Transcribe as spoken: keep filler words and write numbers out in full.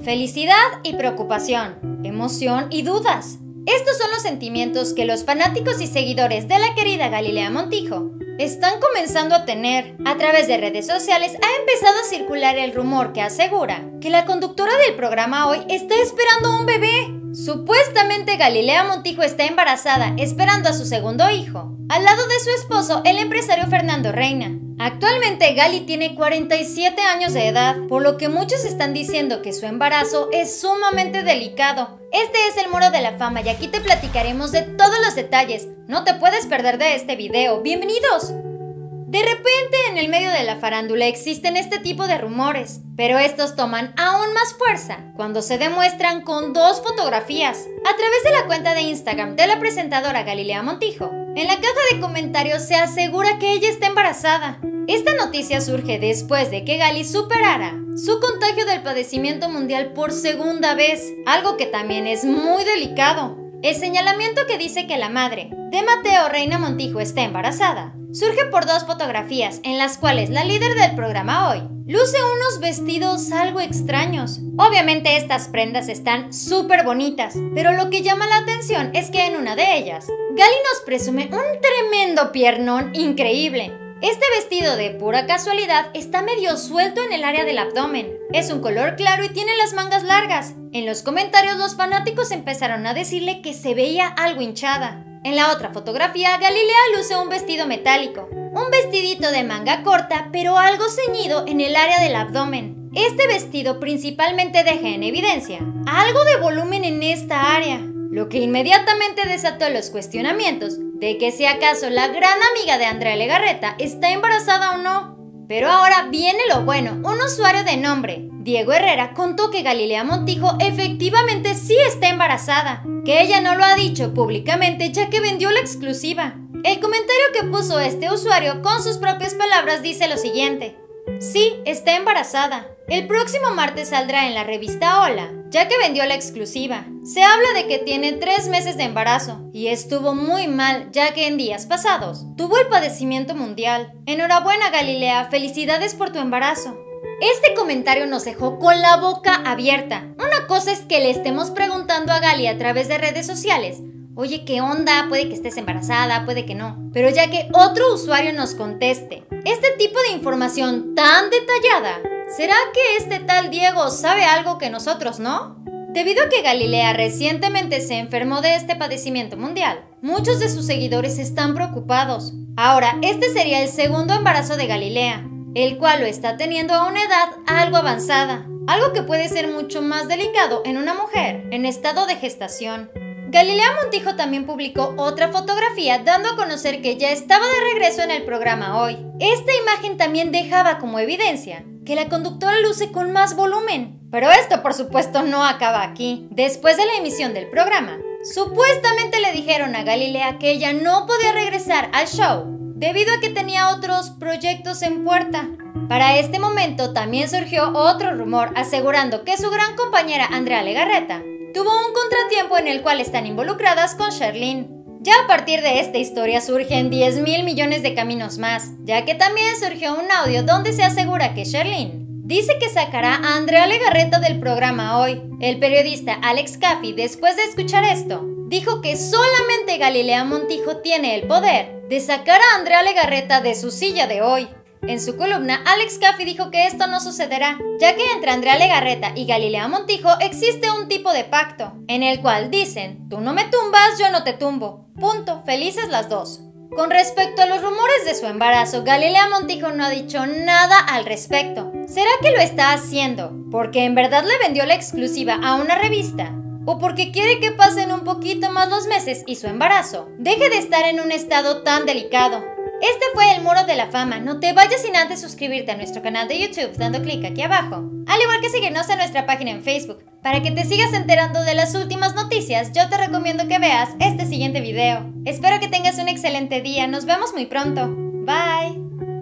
felicidad y preocupación, emoción y dudas. Estos son los sentimientos que los fanáticos y seguidores de la querida Galilea Montijo están comenzando a tener. A través de redes sociales ha empezado a circular el rumor que asegura que la conductora del programa Hoy está esperando un bebé. Supuestamente Galilea Montijo está embarazada, esperando a su segundo hijo, al lado de su esposo, el empresario Fernando Reina. Actualmente Gali tiene cuarenta y siete años de edad, por lo que muchos están diciendo que su embarazo es sumamente delicado. Este es el Muro de la Fama y aquí te platicaremos de todos los detalles. No te puedes perder de este video. ¡Bienvenidos! De repente, en el medio de la farándula existen este tipo de rumores, pero estos toman aún más fuerza cuando se demuestran con dos fotografías a través de la cuenta de Instagram de la presentadora Galilea Montijo. En la caja de comentarios se asegura que ella está embarazada. Esta noticia surge después de que Gali superara su contagio del padecimiento mundial por segunda vez, algo que también es muy delicado. El señalamiento que dice que la madre de Mateo Reina Montijo está embarazada surge por dos fotografías en las cuales la líder del programa Hoy luce unos vestidos algo extraños. Obviamente estas prendas están súper bonitas, pero lo que llama la atención es que en una de ellas, Gali nos presume un tremendo piernón increíble. Este vestido de pura casualidad está medio suelto en el área del abdomen. Es un color claro y tiene las mangas largas. En los comentarios los fanáticos empezaron a decirle que se veía algo hinchada. En la otra fotografía, Galilea luce un vestido metálico, un vestidito de manga corta, pero algo ceñido en el área del abdomen. Este vestido principalmente deja en evidencia algo de volumen en esta área, lo que inmediatamente desató los cuestionamientos de que si acaso la gran amiga de Andrea Legarreta está embarazada o no. Pero ahora viene lo bueno. Un usuario de nombre Diego Herrera contó que Galilea Montijo efectivamente sí está embarazada, que ella no lo ha dicho públicamente ya que vendió la exclusiva. El comentario que puso este usuario con sus propias palabras dice lo siguiente: sí, está embarazada. El próximo martes saldrá en la revista Hola, ya que vendió la exclusiva. Se habla de que tiene tres meses de embarazo y estuvo muy mal, ya que en días pasados tuvo el padecimiento mundial. Enhorabuena, Galilea, felicidades por tu embarazo. Este comentario nos dejó con la boca abierta. Una cosa es que le estemos preguntando a Gali a través de redes sociales: oye, ¿qué onda? Puede que estés embarazada, puede que no. Pero ya que otro usuario nos conteste este tipo de información tan detallada, ¿será que este tal Diego sabe algo que nosotros no? Debido a que Galilea recientemente se enfermó de este padecimiento mundial, muchos de sus seguidores están preocupados. Ahora, este sería el segundo embarazo de Galilea, el cual lo está teniendo a una edad algo avanzada, algo que puede ser mucho más delicado en una mujer en estado de gestación. Galilea Montijo también publicó otra fotografía dando a conocer que ya estaba de regreso en el programa Hoy. Esta imagen también dejaba como evidencia que la conductora luce con más volumen. Pero esto por supuesto no acaba aquí. Después de la emisión del programa, supuestamente le dijeron a Galilea que ella no podía regresar al show debido a que tenía otros proyectos en puerta. Para este momento también surgió otro rumor asegurando que su gran compañera Andrea Legarreta tuvo un contratiempo en el cual están involucradas con Sherlyn. Ya a partir de esta historia surgen diez mil millones de caminos más, ya que también surgió un audio donde se asegura que Sherlyn dice que sacará a Andrea Legarreta del programa Hoy. El periodista Alex Caffey, después de escuchar esto, dijo que solamente Galilea Montijo tiene el poder de sacar a Andrea Legarreta de su silla de Hoy. En su columna, Alex Caffey dijo que esto no sucederá, ya que entre Andrea Legarreta y Galilea Montijo existe un tipo de pacto, en el cual dicen: tú no me tumbas, yo no te tumbo. Punto, felices las dos. Con respecto a los rumores de su embarazo, Galilea Montijo no ha dicho nada al respecto. ¿Será que lo está haciendo porque en verdad le vendió la exclusiva a una revista? ¿O porque quiere que pasen un poquito más los meses y su embarazo deje de estar en un estado tan delicado? Este fue el Muro de la Fama. No te vayas sin antes suscribirte a nuestro canal de YouTube dando clic aquí abajo, al igual que seguirnos en nuestra página en Facebook. Para que te sigas enterando de las últimas noticias, yo te recomiendo que veas este siguiente video. Espero que tengas un excelente día. Nos vemos muy pronto. Bye.